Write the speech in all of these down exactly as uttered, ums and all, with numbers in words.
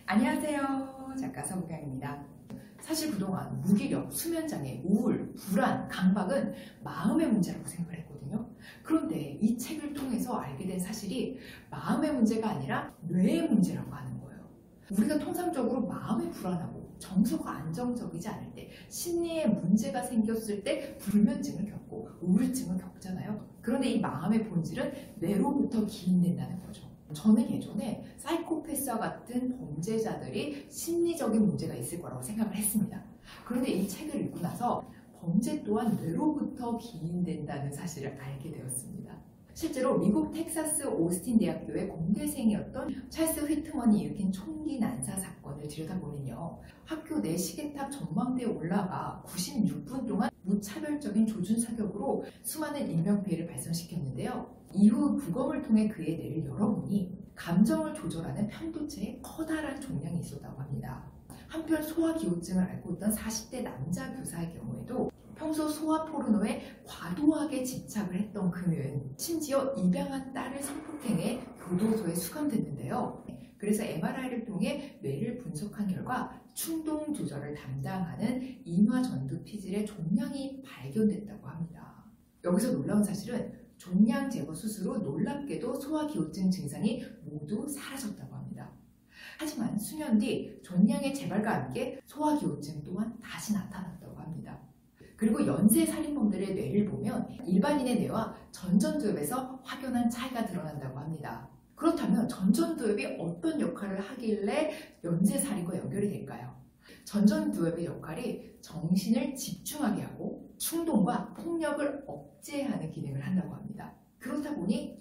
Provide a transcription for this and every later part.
안녕하세요. 작가 서부경입니다. 사실 그동안 무기력, 수면장애, 우울, 불안, 강박은 마음의 문제라고 생각을 했거든요. 그런데 이 책을 통해서 알게 된 사실이 마음의 문제가 아니라 뇌의 문제라고 하는 거예요. 우리가 통상적으로 마음이 불안하고 정서가 안정적이지 않을 때, 심리에 문제가 생겼을 때 불면증을 겪고 우울증을 겪잖아요. 그런데 이 마음의 본질은 뇌로부터 기인된다는 거죠. 저는 예전에 사이코패스와 같은 범죄자들이 심리적인 문제가 있을 거라고 생각을 했습니다. 그런데 이 책을 읽고 나서 범죄 또한 뇌로부터 기인된다는 사실을 알게 되었습니다. 실제로 미국 텍사스 오스틴 대학교의 공대생이었던 찰스 휘트먼이 일으킨 총기 난사 사건을 들여다보면요, 학교 내 시계탑 전망대에 올라가 구십육 분 동안 무차별적인 조준 사격으로 수많은 인명피해를 발생시켰는데요. 이후 부검을 통해 그의 뇌를 열어보니 감정을 조절하는 편도체에 커다란 종양이 있었다고 합니다. 한편 소아기호증을 앓고 있던 사십 대 남자 교사의 경우에도 평소 소아 포르노에 과도하게 집착을 했던 그는 심지어 입양한 딸을 성폭행해 교도소에 수감됐는데요. 그래서 엠알아이를 통해 뇌를 분석한 결과 충동 조절을 담당하는 인화전두피질의 종양이 발견됐다고 합니다. 여기서 놀라운 사실은 종양 제거 수술로 놀랍게도 소아기호증 증상이 모두 사라졌다고 합니다. 하지만 수년 뒤 종양의 재발과 함께 소아기호증 또한 다시 나타났다고 합니다. 그리고 연쇄 살인범들의 뇌를 보면 일반인의 뇌와 전전두엽에서 확연한 차이가 드러난다고 합니다. 그렇다면 전전두엽이 어떤 역할을 하길래 연쇄살인과 연결이 될까요? 전전두엽의 역할이 정신을 집중하게 하고 충동과 폭력을 억제하는 기능을 한다고 합니다. 그렇다 보니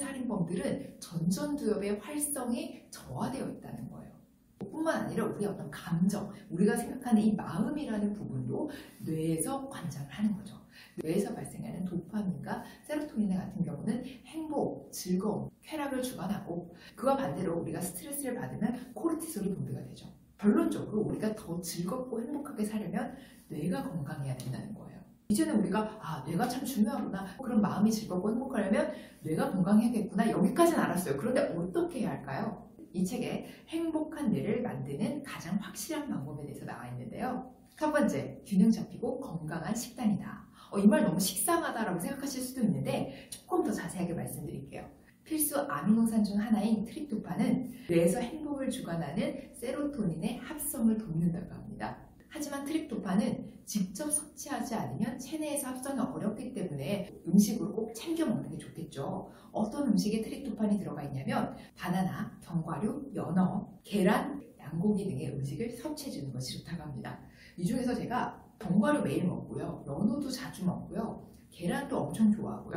연쇄살인범들은 전전두엽의 활성이 저하되어 있다는 거예요. 뿐만 아니라 우리의 어떤 감정, 우리가 생각하는 이 마음이라는 부분도 뇌에서 관장을 하는 거죠. 뇌에서 발생하는 도파민과 세로토닌 같은 경우는 행복, 즐거움, 쾌락을 주관하고, 그와 반대로 우리가 스트레스를 받으면 코르티솔이 분비가 되죠. 결론적으로 우리가 더 즐겁고 행복하게 살려면 뇌가 건강해야 된다는 거예요. 이제는 우리가 아 뇌가 참 중요하구나, 그럼 마음이 즐겁고 행복하려면 뇌가 건강해야겠구나, 여기까지는 알았어요. 그런데 어떻게 해야 할까요? 이 책에 행복한 뇌를 만드는 가장 확실한 방법에 대해서 나와 있는데요. 첫 번째, 균형 잡히고 건강한 식단이다. 어, 이 말 너무 식상하다라고 생각하실 수도 있는데 조금 더 자세하게 말씀드릴게요. 필수 아미노산 중 하나인 트립토판은 뇌에서 행복을 주관하는 세로토닌의 합성을 돕는다고 합니다. 하지만 트립토판은 직접 섭취하지 않으면 체내에서 합성이 어렵기 때문에 음식으로 꼭 챙겨 먹는 게 좋겠죠. 어떤 음식에 트립토판이 들어가 있냐면 바나나, 견과류, 연어, 계란, 양고기 등의 음식을 섭취해 주는 것이 좋다고 합니다. 이 중에서 제가 견과류 매일 먹고요, 연어도 자주 먹고요, 계란도 엄청 좋아하고요.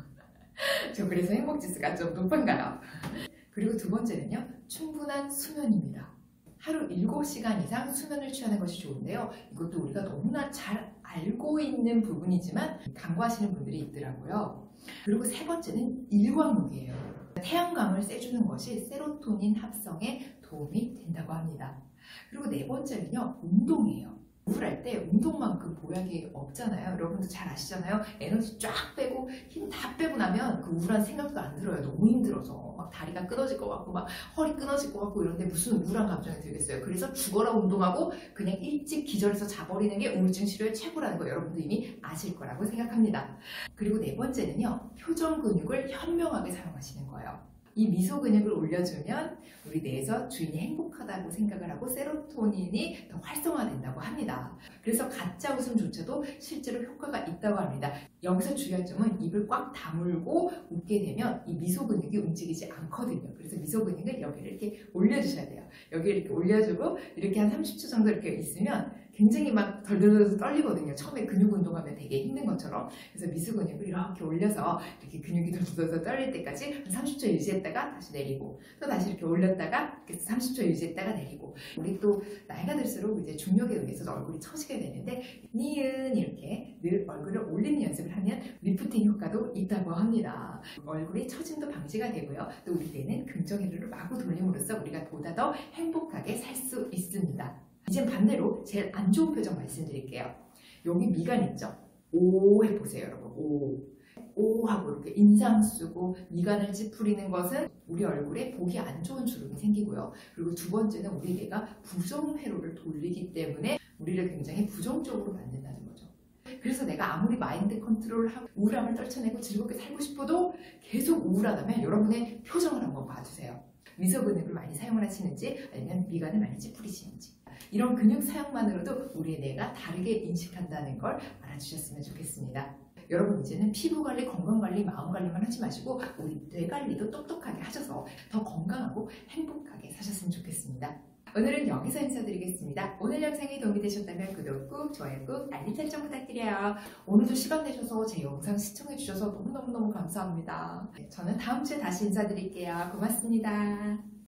저 그래서 행복지수가 좀 높은가요? 그리고 두 번째는요, 충분한 수면입니다. 하루 일곱 시간 이상 수면을 취하는 것이 좋은데요. 이것도 우리가 너무나 잘 알고 있는 부분이지만 간과하시는 분들이 있더라고요. 그리고 세 번째는 일광욕이에요. 태양광을 쐬주는 것이 세로토닌 합성에 도움이 된다고 합니다. 그리고 네 번째는요, 운동이에요. 우울할 때 운동만큼 보약이 없잖아요. 여러분도 잘 아시잖아요. 에너지 쫙 빼고 힘 다 빼고 나면 그 우울한 생각도 안 들어요. 너무 힘들어서 막 다리가 끊어질 것 같고 막 허리 끊어질 것 같고 이런데 무슨 우울한 감정이 들겠어요. 그래서 죽어라 운동하고 그냥 일찍 기절해서 자버리는 게 우울증 치료의 최고라는 거 여러분도 이미 아실 거라고 생각합니다. 그리고 네 번째는요, 표정 근육을 현명하게 사용하시는 거예요. 이 미소 근육을 올려주면 우리 뇌에서 주인이 행복하다고 생각을 하고 세로토닌이 더 활성화된다고 합니다. 그래서 가짜 웃음조차도 실제로 효과가 있다고 합니다. 여기서 중요한 점은 입을 꽉 다물고 웃게 되면 이 미소 근육이 움직이지 않거든요. 그래서 미소 근육을 여기를 이렇게 올려주셔야 돼요. 여기를 이렇게 올려주고 이렇게 한 삼십 초 정도 이렇게 있으면 굉장히 막 덜덜덜 떨리거든요. 처음에 근육 운동하면 되게 힘든 것처럼. 그래서 미소 근육을 이렇게 올려서 이렇게 근육이 덜덜덜 떨릴 때까지 한 삼십 초 유지했다가 다시 내리고, 또 다시 이렇게 올렸다가 이렇게 삼십 초 유지했다가 내리고. 우리 또 나이가 들수록 이제 중력에 의해서 얼굴이 처지게 되는데 니은 이렇게 늘 얼굴을 올리는 연습을 하면 리프팅 효과도 있다고 합니다. 얼굴이 처짐도 방지가 되고요. 또 우리 뇌는 긍정에너지를 마구 돌림으로써 우리가 보다 더 행복하게 살 수 있습니다. 이제 반대로 제일 안 좋은 표정 말씀드릴게요. 여기 미간 있죠? 오 해보세요, 여러분. 오. 오 하고 이렇게 인상 쓰고 미간을 찌푸리는 것은 우리 얼굴에 보기 안 좋은 주름이 생기고요. 그리고 두 번째는 우리 뇌가 부정회로를 돌리기 때문에 우리를 굉장히 부정적으로 만든다는 거죠. 그래서 내가 아무리 마인드 컨트롤하고 우울함을 떨쳐내고 즐겁게 살고 싶어도 계속 우울하다면 여러분의 표정을 한번 봐주세요. 미소 근육을 많이 사용을 하시는지 아니면 미간을 많이 찌푸리시는지, 이런 근육 사용만으로도 우리의 뇌가 다르게 인식한다는 걸 알아주셨으면 좋겠습니다. 여러분 이제는 피부관리, 건강관리, 마음관리만 하지 마시고 우리 뇌관리도 똑똑하게 하셔서 더 건강하고 행복하게 사셨으면 좋겠습니다. 오늘은 여기서 인사드리겠습니다. 오늘 영상이 도움이 되셨다면 구독 꾹, 좋아요 꾹, 알림 설정 부탁드려요. 오늘도 시간 내셔서 제 영상 시청해주셔서 너무너무너무 감사합니다. 저는 다음 주에 다시 인사드릴게요. 고맙습니다.